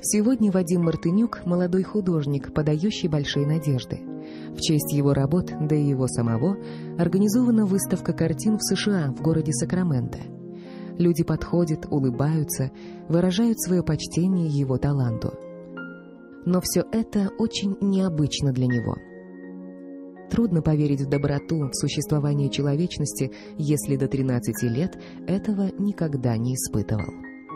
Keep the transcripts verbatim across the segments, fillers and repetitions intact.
Сегодня Вадим Мартынюк – молодой художник, подающий большие надежды. В честь его работ, да и его самого, организована выставка картин в США в городе Сакраменто. Люди подходят, улыбаются, выражают свое почтение его таланту. Но все это очень необычно для него. Трудно поверить в доброту, в существование человечности, если до тринадцати лет этого никогда не испытывал.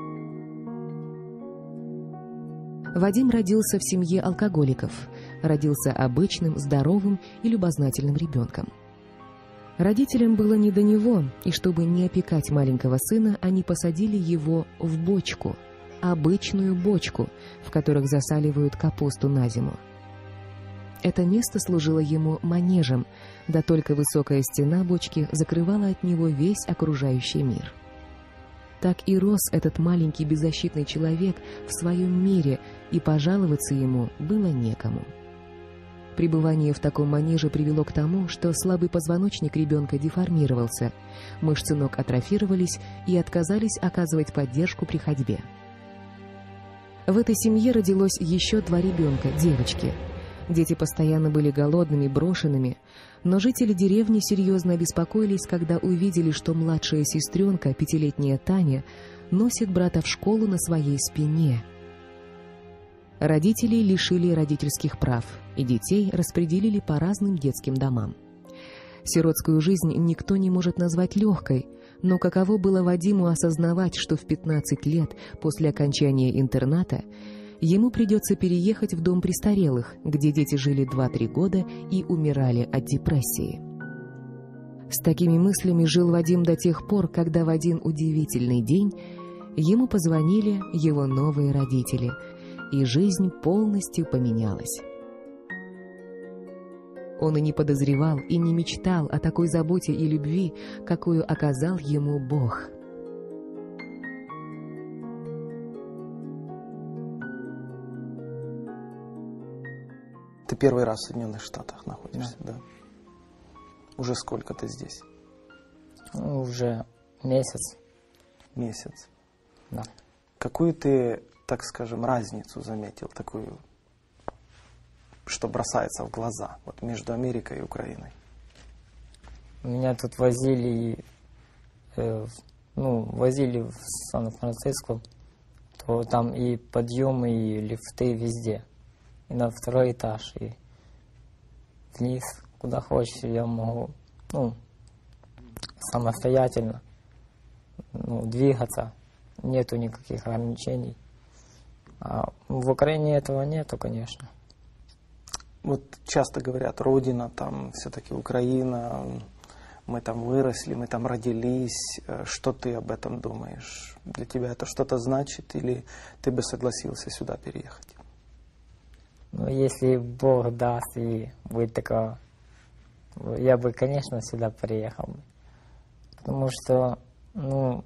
Вадим родился в семье алкоголиков, родился обычным, здоровым и любознательным ребенком. Родителям было не до него, и чтобы не опекать маленького сына, они посадили его в бочку, обычную бочку, в которых засаливают капусту на зиму. Это место служило ему манежем, да только высокая стена бочки закрывала от него весь окружающий мир. Так и рос этот маленький беззащитный человек в своем мире, и пожаловаться ему было некому. Пребывание в таком манеже привело к тому, что слабый позвоночник ребенка деформировался, мышцы ног атрофировались и отказались оказывать поддержку при ходьбе. В этой семье родилось еще два ребенка, девочки. Дети постоянно были голодными, брошенными, но жители деревни серьезно обеспокоились, когда увидели, что младшая сестренка, пятилетняя Таня, носит брата в школу на своей спине. Родителей лишили родительских прав, и детей распределили по разным детским домам. Сиротскую жизнь никто не может назвать легкой, но каково было Вадиму осознавать, что в пятнадцать лет после окончания интерната ему придется переехать в дом престарелых, где дети жили два-три года и умирали от депрессии. С такими мыслями жил Вадим до тех пор, когда в один удивительный день ему позвонили его новые родители, и жизнь полностью поменялась. Он и не подозревал, и не мечтал о такой заботе и любви, какую оказал ему Бог. Ты первый раз в Соединенных Штатах находишься, да? да? Уже сколько ты здесь? Ну, уже месяц. Месяц. Да. Какую ты, так скажем, разницу заметил, такую, что бросается в глаза, вот между Америкой и Украиной? Меня тут возили, э, ну, возили в Сан-Франциско, то там и подъемы, и лифты везде. И на второй этаж, и вниз, куда хочешь, я могу, ну, самостоятельно, ну, двигаться, нету никаких ограничений. А в Украине этого нету, конечно. Вот часто говорят, родина там, все-таки Украина, мы там выросли, мы там родились. Что ты об этом думаешь? Для тебя это что-то значит, или ты бы согласился сюда переехать? Ну, если Бог даст и будет такого, я бы, конечно, сюда приехал. Потому что, ну,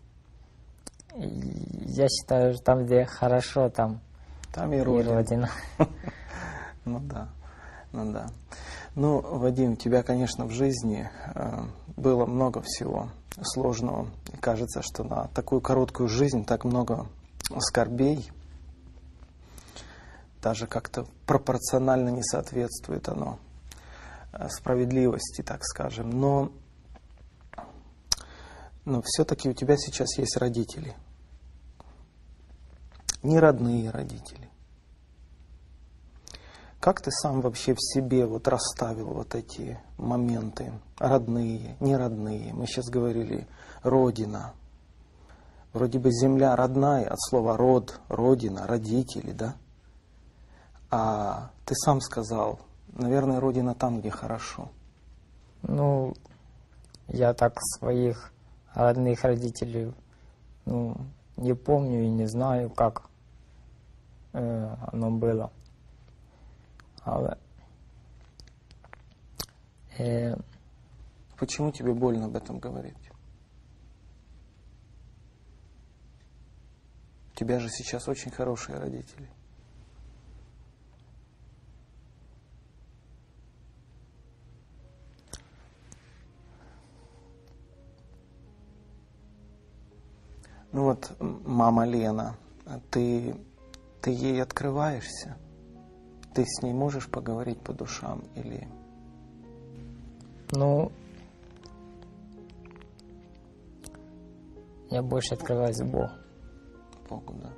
я считаю, что там, где хорошо, там, там и и родина. родина. Ну да, ну да. Ну, Вадим, у тебя, конечно, в жизни э, было много всего сложного. И кажется, что на такую короткую жизнь так много скорбей. Даже как-то пропорционально не соответствует оно справедливости, так скажем. Но, но все-таки у тебя сейчас есть родители. Не родные родители. Как ты сам вообще в себе вот расставил вот эти моменты? Родные, неродные. Мы сейчас говорили родина. Вроде бы земля родная, от слова род, родина, родители, да? А ты сам сказал, наверное, родина там, где хорошо. Ну, я так своих родных родителей, ну, не помню и не знаю, как э, оно было. Але, э, Почему тебе больно об этом говорить? У тебя же сейчас очень хорошие родители. Ну вот, мама Лена, ты, Ты ей открываешься? Ты с ней можешь поговорить по душам или... Ну, я больше открываюсь Богу. Богу, да.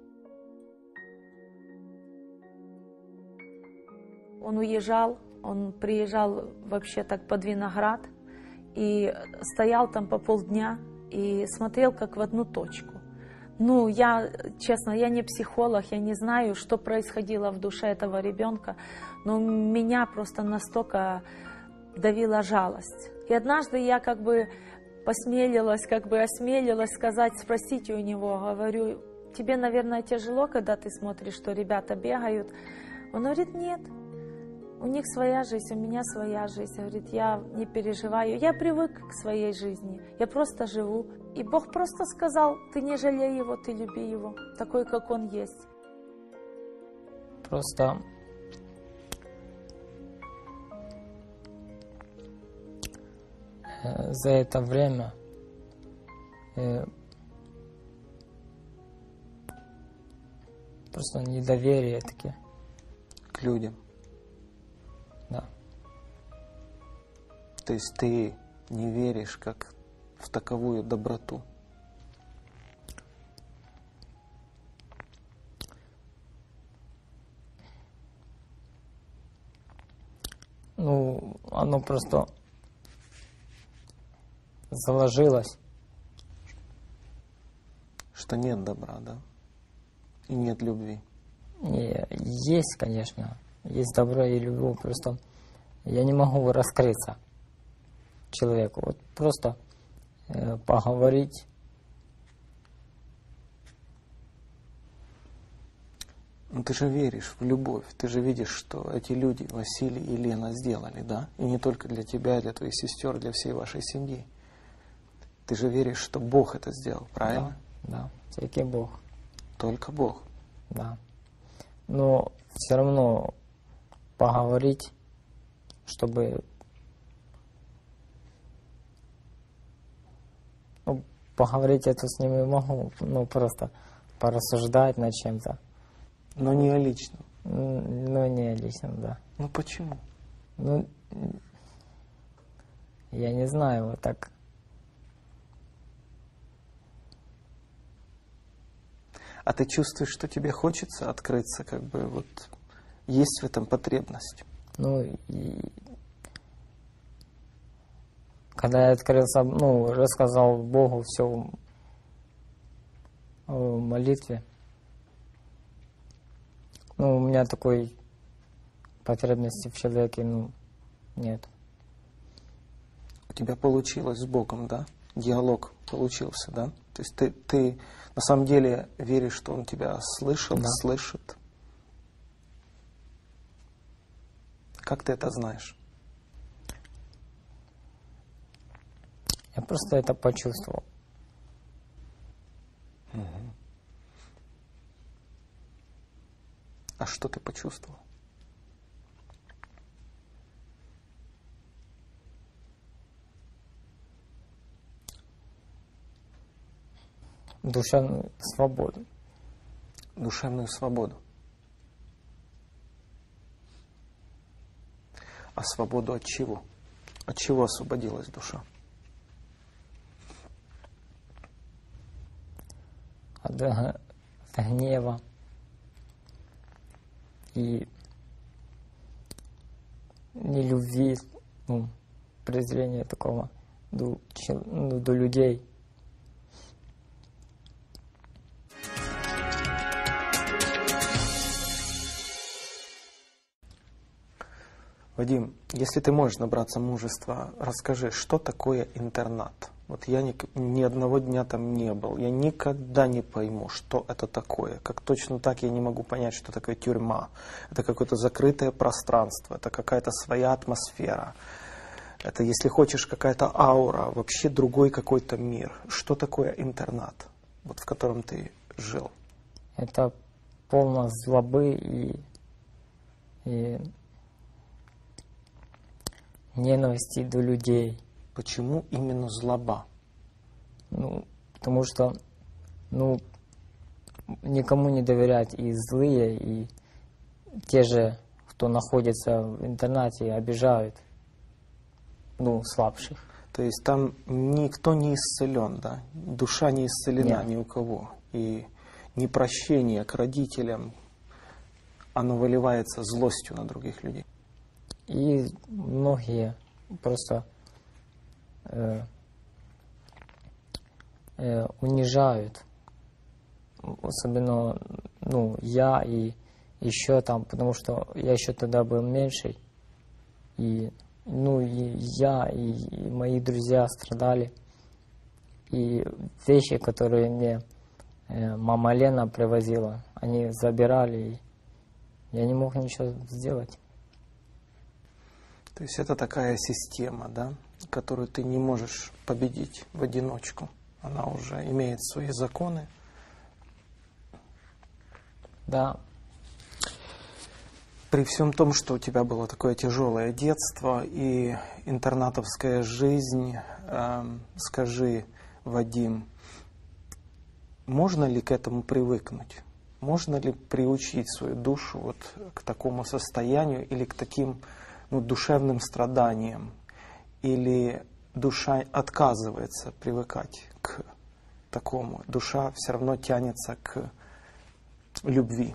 Он уезжал, он приезжал вообще так под виноград и стоял там по полдня и смотрел как в одну точку. Ну, я, честно, я не психолог, я не знаю, что происходило в душе этого ребенка, но меня просто настолько давила жалость. И однажды я как бы посмелилась, как бы осмелилась сказать, спросить у него, говорю, тебе, наверное, тяжело, когда ты смотришь, что ребята бегают? Он говорит, нет. У них своя жизнь, у меня своя жизнь. Говорит, я не переживаю, я привык к своей жизни, я просто живу. И Бог просто сказал, ты не жалей его, ты люби его, такой, как он есть. Просто э, за это время э, просто недоверие таки. К людям. Да. То есть ты не веришь как в таковую доброту? Ну, оно просто заложилось. Что нет добра, да? И нет любви. Не, есть, конечно, есть добро и любовь, просто я не могу раскрыться человеку. Вот просто э, поговорить. Ну ты же веришь в любовь, ты же видишь, что эти люди, Василий и Лена, сделали, да? И не только для тебя, для твоих сестер, для всей вашей семьи. Ты же веришь, что Бог это сделал, правильно? Да, да, только Бог. Только Бог. Да. Но все равно поговорить, чтобы ну, поговорить это с ними могу, ну просто порассуждать над чем-то. Но не о личном. Ну, не лично, да. Ну почему? Ну, я не знаю, вот так. А ты чувствуешь, что тебе хочется открыться, как бы вот есть в этом потребность? Ну, и когда я открылся, ну, рассказал Богу все в молитве, ну, у меня такой потребности в человеке, ну, нет. У тебя получилось с Богом, да? Диалог получился, да? То есть ты, ты на самом деле веришь, что Он тебя слышал, Да. слышит? Как ты это знаешь? Я просто это почувствовал. А что ты почувствовал? Душевную свободу. Душевную свободу. А свободу от чего? От чего освободилась душа? От э, гнева и нелюбви, ну, презрения такого до, чел- ну, до людей. Вадим, если ты можешь набраться мужества, расскажи, что такое интернат? Вот я ни, ни одного дня там не был, я никогда не пойму, что это такое. Как точно так я не могу понять, что такое тюрьма. Это какое-то закрытое пространство, это какая-то своя атмосфера. Это, если хочешь, какая-то аура, вообще другой какой-то мир. Что такое интернат, вот в котором ты жил? Это полно злобы и, и ненависти до людей. Почему именно злоба? Ну, потому что, ну, никому не доверять, и злые, и те же, кто находится в интернате, обижают, ну, слабших. То есть там никто не исцелен, да? Душа не исцелена. Нет. Ни у кого. И непрощение к родителям, оно выливается злостью на других людей. И многие просто э, э, унижают, особенно, ну, я и еще там, потому что я еще тогда был меньший, и, ну, и я, и, и мои друзья страдали, и вещи, которые мне э, мама Лена привозила, они забирали, и я не мог ничего сделать. То есть это такая система, да, которую ты не можешь победить в одиночку. Она уже имеет свои законы. Да. При всем том, что у тебя было такое тяжелое детство и интернатовская жизнь, э, скажи, Вадим, можно ли к этому привыкнуть? Можно ли приучить свою душу вот к такому состоянию или к таким, ну, душевным страданиям? Или душа отказывается привыкать к такому? Душа все равно тянется к любви.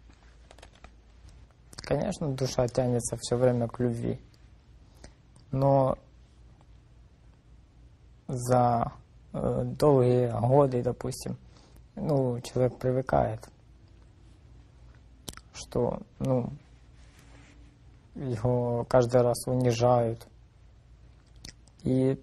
Конечно, душа тянется все время к любви. Но за э, долгие годы, допустим, ну, человек привыкает, что, ну, его каждый раз унижают. И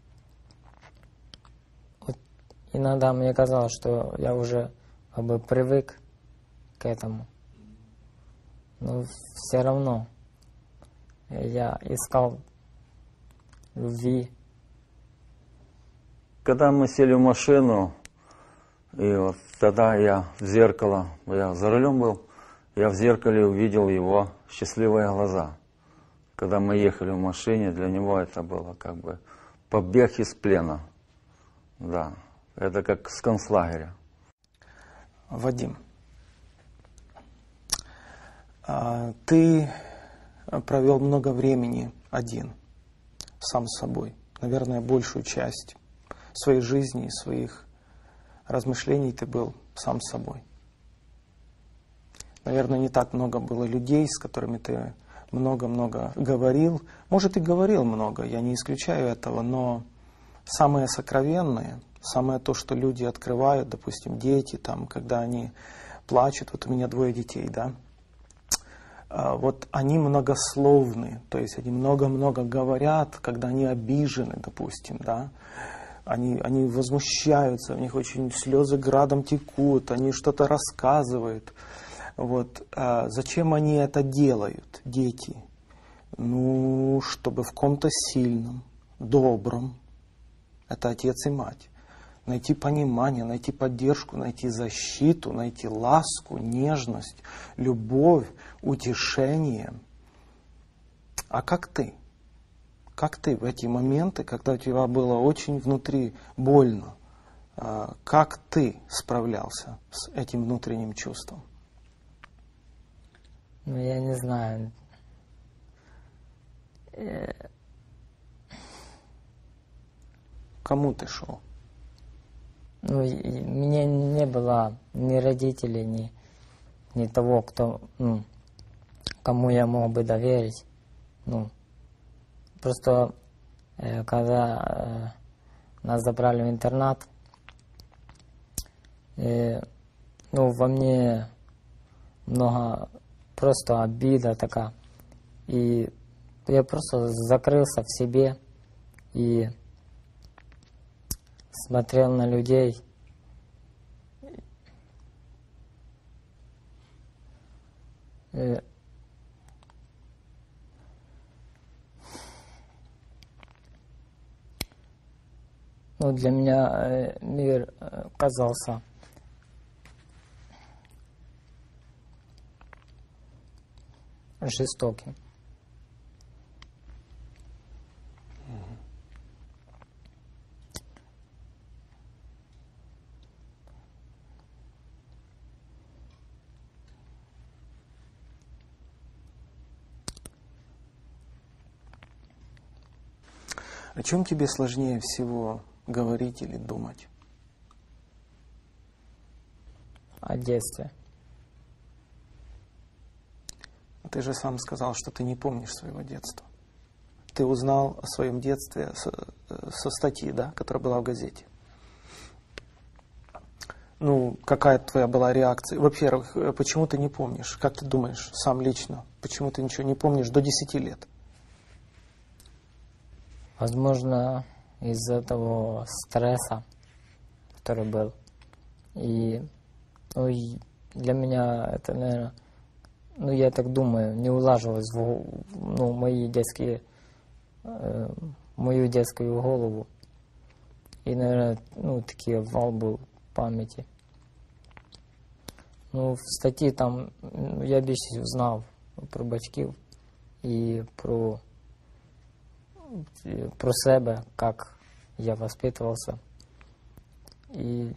вот иногда мне казалось, что я уже как бы привык к этому. Но все равно я искал любви. Когда мы сели в машину, и вот тогда я в зеркало, я за рулем был, я в зеркале увидел его счастливые глаза. Когда мы ехали в машине, для него это было как бы побег из плена. Да, это как с концлагеря. Вадим, ты провел много времени один, сам с собой. Наверное, большую часть своей жизни и своих размышлений ты был сам с собой. Наверное, не так много было людей, с которыми ты много-много говорил. Может, и говорил много, я не исключаю этого, но самое сокровенное, самое то, что люди открывают, допустим, дети, там, когда они плачут, вот у меня двое детей, да, вот они многословны, то есть они много-много говорят, когда они обижены, допустим, да, они, они возмущаются, у них очень слезы градом текут, они что-то рассказывают. Вот. А зачем они это делают, дети? Ну, чтобы в ком-то сильном, добром, это отец и мать, найти понимание, найти поддержку, найти защиту, найти ласку, нежность, любовь, утешение. А как ты? Как ты в эти моменты, когда у тебя было очень внутри больно, как ты справлялся с этим внутренним чувством? Ну, я не знаю. Кому ты шел? Ну, и мне не было ни родителей, ни, ни того, кто, ну, кому я мог бы доверить. Ну, просто э, когда э, нас забрали в интернат, э, ну, во мне много просто обида такая. И я просто закрылся в себе и смотрел на людей. И ну, для меня э, мир э, казался жестоким. О чем тебе сложнее всего говорить или думать? О детстве. Ты же сам сказал, что ты не помнишь своего детства. Ты узнал о своем детстве со, со статьи, да, которая была в газете. Ну, какая твоя была реакция? Во-первых, почему ты не помнишь? Как ты думаешь, сам лично, почему ты ничего не помнишь до десяти лет? Возможно, из-за того стресса, который был. И, ну, и для меня это, наверное, ну, я так думаю, не улаживалось в ну, мои детские, э, мою детскую голову. И, наверное, ну, такие вал был в памяти. Ну, в статье там ну, я більше узнал про батьків и про, про себе, как я воспитывался. И,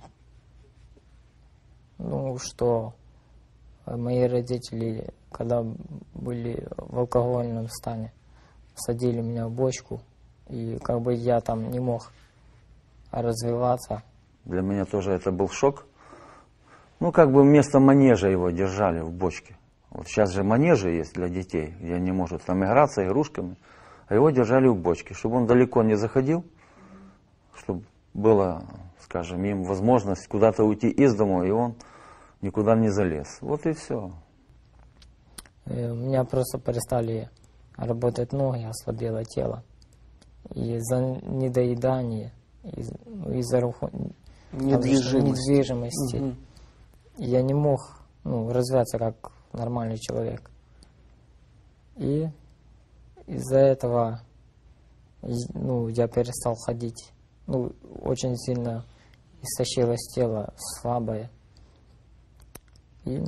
ну, что мои родители, когда были в алкогольном стане, садили меня в бочку, и как бы я там не мог развиваться. Для меня тоже это был шок. Ну, как бы вместо манежа его держали в бочке. Вот сейчас же манежи есть для детей, где они могут там играться игрушками, а его держали в бочке, чтобы он далеко не заходил, чтобы была, скажем, им возможность куда-то уйти из дома, и он никуда не залез. Вот и все. У меня просто перестали работать ноги, ослабело тело. Из-за недоедания, из, ну, из-за недвижимости. недвижимости. Угу. Я не мог ну, развиваться как нормальный человек. И из-за этого ну, я перестал ходить. Ну, очень сильно истощилось тело, слабое. И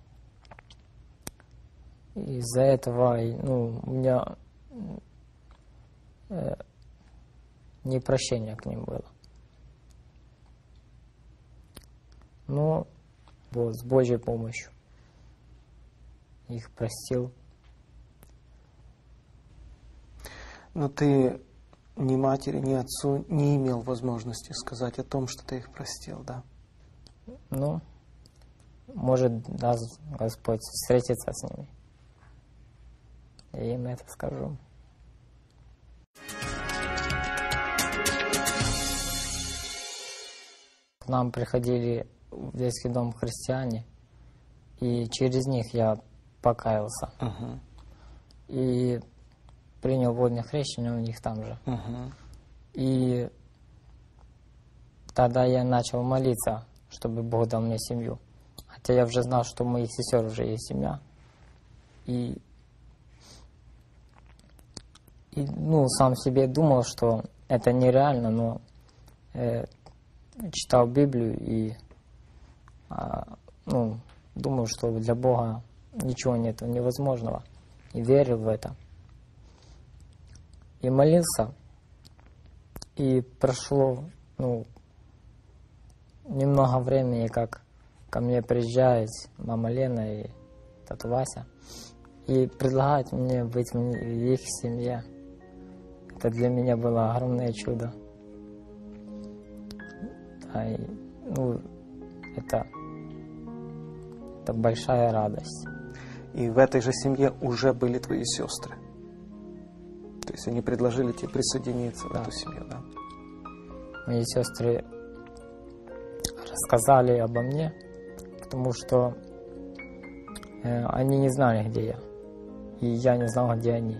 из-за этого ну, у меня э, непрощение к ним было. Но вот, с Божьей помощью их простил. Но ты ни матери, ни отцу не имел возможности сказать о том, что ты их простил, да? Ну, может, даст Господь встретиться с ними. Я им это скажу. К нам приходили в детский дом христиане, и через них я покаялся. Угу. И принял водное крещение у них там же. Угу. И тогда я начал молиться, чтобы Бог дал мне семью. Хотя я уже знал, что у моих сестер уже есть семья. И, и ну, сам себе думал, что это нереально, но э, читал Библию и а, ну, думаю, что для Бога ничего нет невозможного. И верил в это. И молился. И прошло ну, немного времени, как ко мне приезжает мама Лена и тата Вася. И предлагают мне быть в их семье. Это для меня было огромное чудо. Да, и, ну, это, это большая радость. И в этой же семье уже были твои сестры. То есть они предложили тебе присоединиться Да. в эту семью, да? Мои сестры рассказали обо мне, потому что э, они не знали, где я. И я не знал, где они.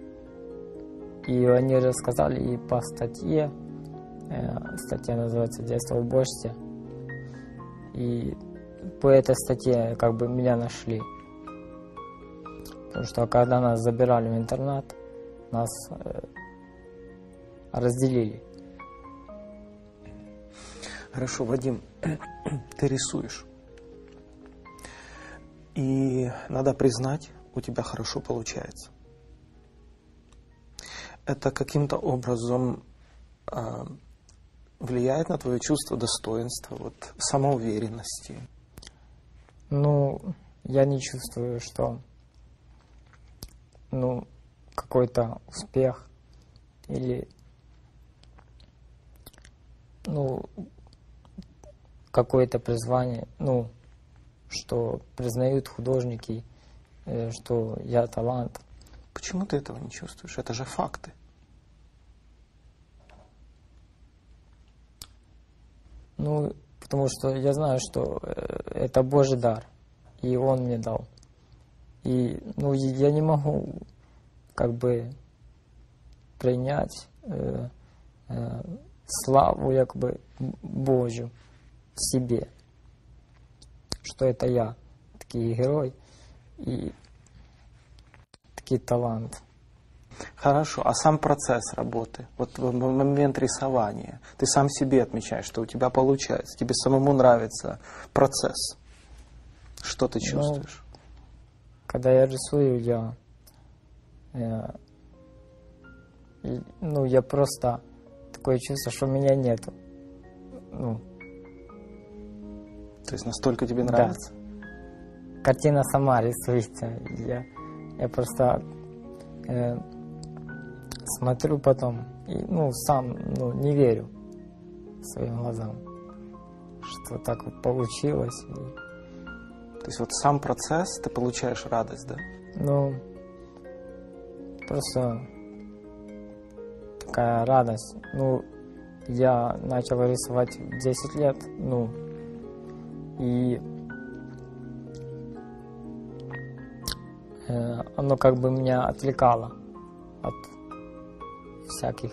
И они рассказали и по статье. Э, статья называется «Детство в бочке». И по этой статье как бы меня нашли. Потому что когда нас забирали в интернат, нас э, разделили. Хорошо, Вадим, ты рисуешь. И надо признать, у тебя хорошо получается. Это каким-то образом э, влияет на твое чувство достоинства, вот, самоуверенности? Ну, я не чувствую, что ну, какой-то успех или ну, какое-то призвание, ну, что признают художники, э, что я талант. Почему ты этого не чувствуешь? Это же факты. Ну, потому что я знаю, что э, это Божий дар, и Он мне дал. И, ну, я не могу, как бы, принять э, э, славу, как бы, Божью в себе, что это я, такий герой и такий талант. Хорошо, а сам процесс работы, вот в момент рисования, ты сам себе отмечаешь, что у тебя получается, тебе самому нравится процесс. Что ты чувствуешь? Ну, когда я рисую, я, я, и, ну, я просто такое чувство, что меня нету. Ну, то есть настолько тебе нравится? Да. Картина сама рисуется. Я, я просто э, смотрю потом и, ну, сам, ну, не верю своим глазам, что так вот получилось. И... То есть вот сам процесс, ты получаешь радость, да? Ну, просто такая радость. Ну, я начал рисовать в десять лет, ну, и э, оно как бы меня отвлекало от всяких...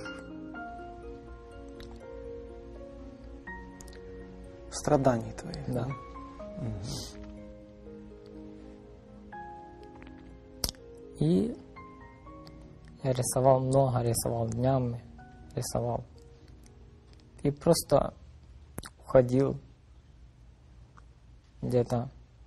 страданий твоих. Да. Угу. И я рисовал много, рисовал днями, рисовал. И просто уходил где-то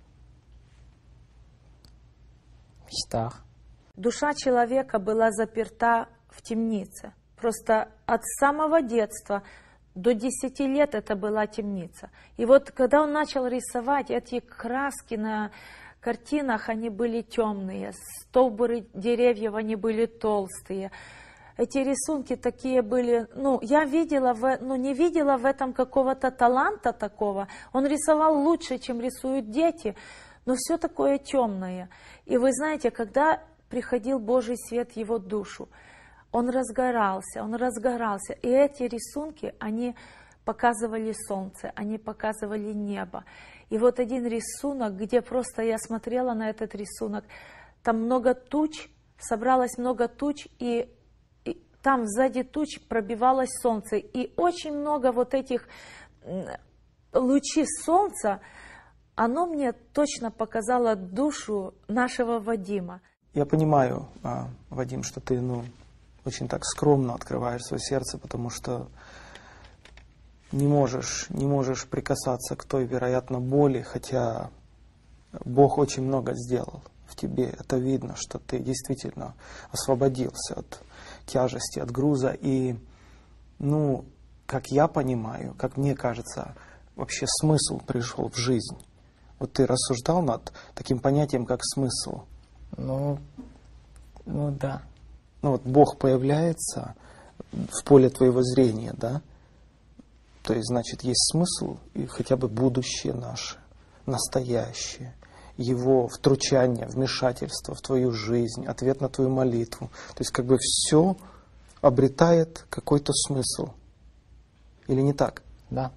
в мечтах. Душа человека была заперта в темнице. Просто от самого детства до десяти лет это была темница. И вот когда он начал рисовать, эти краски на картинах, они были темные, столбуры деревьев, они были толстые. Эти рисунки такие были, ну, я видела, в, ну, не видела в этом какого-то таланта такого. Он рисовал лучше, чем рисуют дети, но все такое темное. И вы знаете, когда приходил Божий свет в его душу, он разгорался, он разгорался. И эти рисунки, они показывали солнце, они показывали небо. И вот один рисунок, где просто я смотрела на этот рисунок, там много туч, собралось много туч, и, и там сзади туч пробивалось солнце. И очень много вот этих лучей солнца, оно мне точно показало душу нашего Вадима. Я понимаю, Вадим, что ты, ну, очень так скромно открываешь свое сердце, потому что не можешь, не можешь прикасаться к той, вероятно, боли, хотя Бог очень много сделал в тебе. Это видно, что ты действительно освободился от тяжести, от груза. И, ну, как я понимаю, как мне кажется, вообще смысл пришел в жизнь. Вот ты рассуждал над таким понятием, как смысл. Ну, ну да. Ну вот Бог появляется в поле твоего зрения, да? То есть, значит, есть смысл и хотя бы будущее наше, настоящее, Его втручание, вмешательство в твою жизнь, ответ на твою молитву. То есть, как бы все обретает какой-то смысл. Или не так? Да.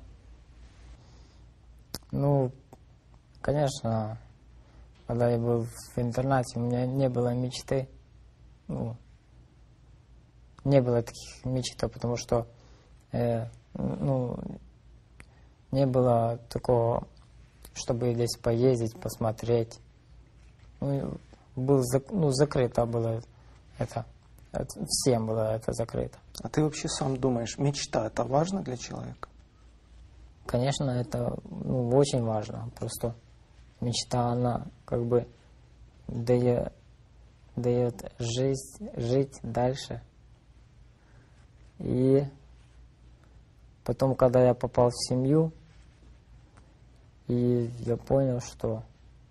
Ну, конечно, когда я был в интернате, у меня не было мечты. Ну, не было таких мечт, потому что э, ну, не было такого, чтобы здесь поездить, посмотреть. Ну, был, ну, закрыто было это. это. Всем было это закрыто. А ты вообще сам думаешь, мечта это важно для человека? Конечно, это, ну, очень важно. Просто мечта, она как бы дает, дает жизнь, жить дальше. И потом, когда я попал в семью, и я понял, что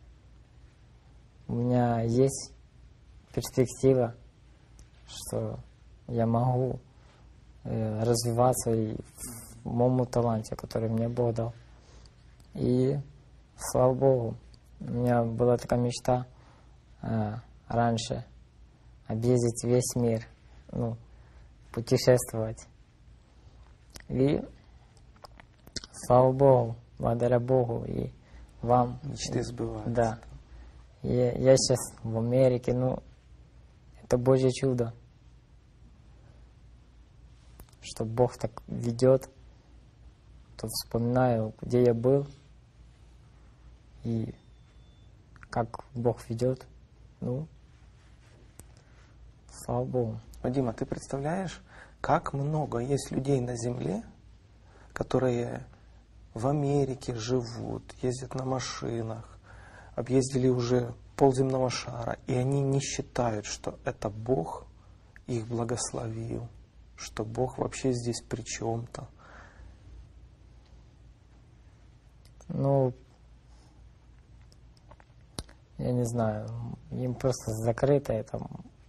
у меня есть перспектива, что я могу э, развиваться и в моему таланте, который мне Бог дал. И слава Богу, у меня была такая мечта э, раньше объездить весь мир, ну, путешествовать. И слава Богу, благодаря Богу и вам. Мечты сбываются. Да. И я сейчас в Америке, ну, это Божье чудо, что Бог так ведет. Тут вспоминаю, где я был и как Бог ведет. Ну, слава Богу. Вадим, а ты представляешь, как много есть людей на земле, которые в Америке живут, ездят на машинах, объездили уже полземного шара, и они не считают, что это Бог их благословил, что Бог вообще здесь при чем-то. Ну, я не знаю, им просто закрыто это.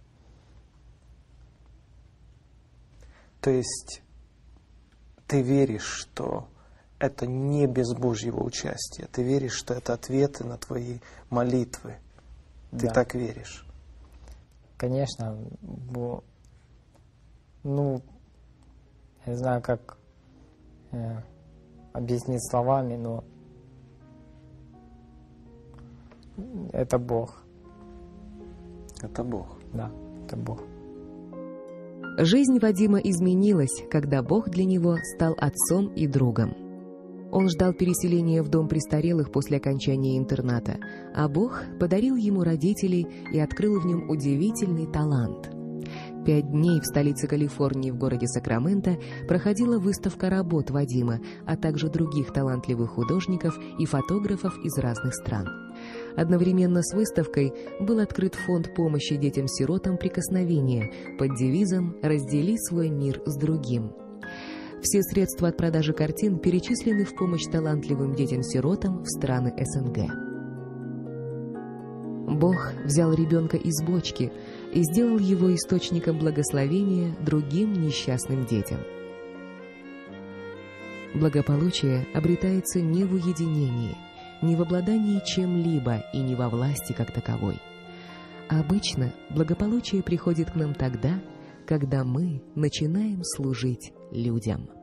То есть ты веришь, что это не без Божьего участия. Ты веришь, что это ответы на твои молитвы. Ты Да. так веришь. Конечно, бо- ну, я не знаю, как э, объяснить словами, но это Бог, Это Бог. да, это Бог. Жизнь Вадима изменилась, когда Бог для него стал отцом и другом. Он ждал переселения в дом престарелых после окончания интерната, а Бог подарил ему родителей и открыл в нем удивительный талант. Пять дней в столице Калифорнии в городе Сакраменто проходила выставка работ Вадима, а также других талантливых художников и фотографов из разных стран. Одновременно с выставкой был открыт фонд помощи детям-сиротам «Прикосновение» под девизом «Раздели свой мир с другим». Все средства от продажи картин перечислены в помощь талантливым детям-сиротам в страны эс эн гэ. Бог взял ребенка из бочки и сделал его источником благословения другим несчастным детям. Благополучие обретается не в уединении, не в обладании чем-либо и не во власти как таковой. Обычно благополучие приходит к нам тогда, когда мы начинаем служить людям.